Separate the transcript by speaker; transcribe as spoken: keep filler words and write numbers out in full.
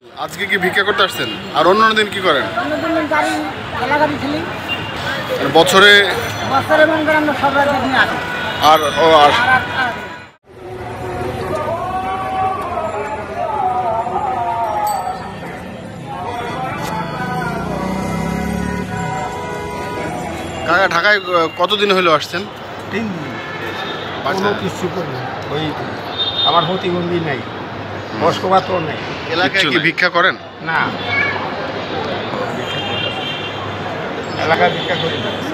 Speaker 1: আজকে কি ভিক্ষা করতে আসছেন? আর অন্য দিন কি করেন?
Speaker 2: অন্যদিন গাড়ি ঠেলা গাড়ি ঠেলি।
Speaker 1: বছরে
Speaker 2: বছরে মনে করেন আমরা সব রাত দিন আসি।
Speaker 1: আর ও আর কাকা ঢাকায় কতদিন হলো আসছেন?
Speaker 3: তিন দিন কোনো কিছু করি ওই আমার প্রতিবন্ধী নাই, বয়স্কপাত্র নাই।
Speaker 1: এলাকায় কি ভিক্ষা করেন?
Speaker 3: না, এলাকায় ভিক্ষা করি না।